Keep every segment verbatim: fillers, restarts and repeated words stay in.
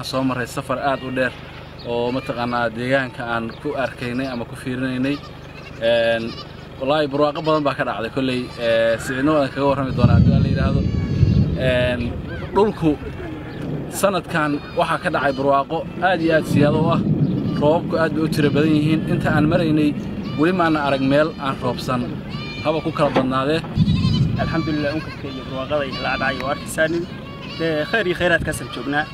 waxaan soo maray safar aad u dheer oo mataqaanaa deegaanka aan ku arkaynay ama ku fiirinaynay een wallahi barwaaqo badan baa ka dhacday kulay ee sidoo aan kaga warrami doonaa hadii la yiraahdo een dhulku sanadkan waxa ka dhacay barwaaqo aad iyo aad siyaado ah roobku aad u tiro badan yihiin inta aan maraynay wali ma aan arag meel aan roobsan haba ku kala badnaadee alxamdulillah unkabka iyo barwaaqada iyo la dhacay oo arkisaan ee khayr iyo khayraad ka san joognaa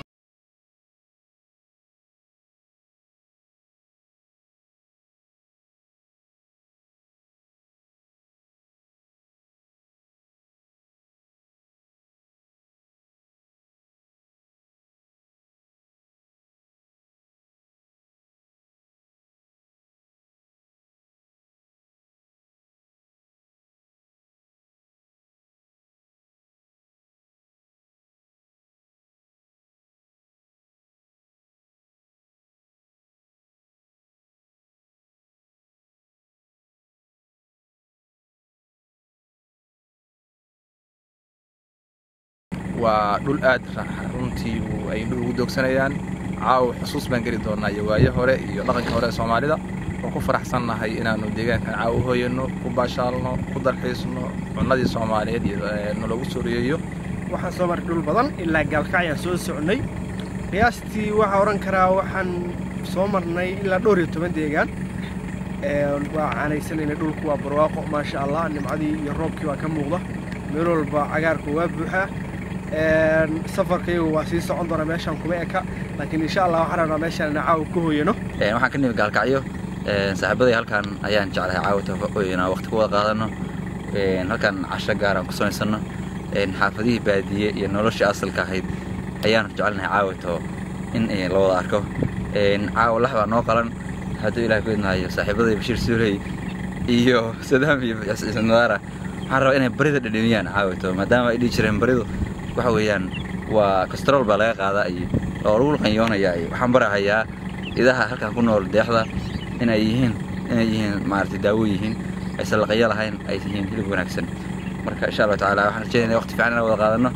ودول آد runtii ay ugu doogsanayaan caaw xusuus baan geli doonaa iyo waayo hore iyo dhaqanka hore Soomaalida oo ku faraxsanahay inaanu deegaanka caaw u hooyano ku baashaalno ku dalxiisno cunadii Soomaaliyeed iyo nologu Suuriyeeyo waxaan soo maray dhul badan ilaa galkacyo soo socnay qiyaastii waxa oran karaa waxaan soo marnay ilaa dhowr iyo toban deegaan ee waa aanaysanay dhulku waa barwaaqo ma sha Allah nimcadii iyo roobkii waa ka muuqda meel walba cagaarku waa buuxa een safarkaygu waa sii socon doona meeshan kuma eka laakiin insha Allah waxaan rabnaa meeshan caaw ku hooyano ee waxaan ka nimid galkacyo ee saaxiibaday halkan ayaan jeclahay caawta hooyana waqti ku wada qaadano ee halkan casho gaar ah ku samaysano ee xaafadii baadiye iyo nolosha asalka ahayd ayaan jecelnahay caawto in ay la wada arko ee caaw laxba noo qalan haduu Ilaahay ku idnaayo saaxiibaday Bashiir Suurey iyo Sadaam iyo Xasan Nadaara waxaan rabaa inay barida dhadhamiyaan caawto maadaama ay dhigi jireen baridu waxa weeyaan waa kastrol baa laga qaadaa ay oo lagu qanyoonaya ay waxaan barahayaa idaha halka ku nool deexda in ay yihiin in ay yihiin maartay daawo yihiin ay salaqaya lahayn ay yihiin hilib wanaagsan marka insha Allah taala waxaan rajaynayaa waqti fiican wada qaadano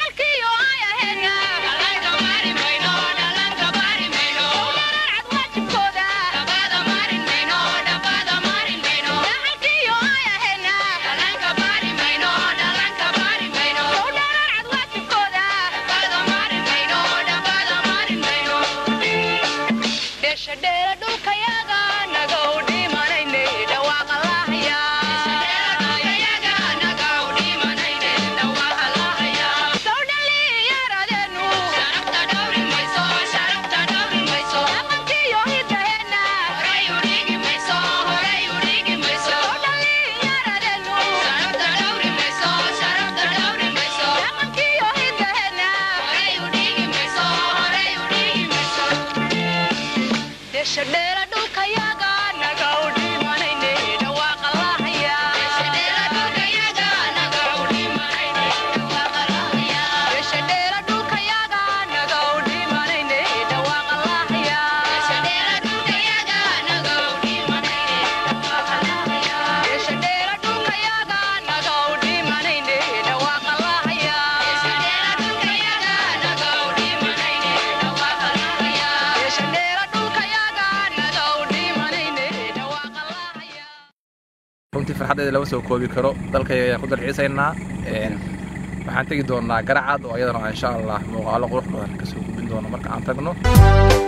runtii farxadeeda lama soo koobi karo dalkayga ku dalxiisaynaa een waxaan tagi doonaa Garacad oo iyadana insha Allah muuqaalo qurux badan ka soo gudbin doono marka aan tagno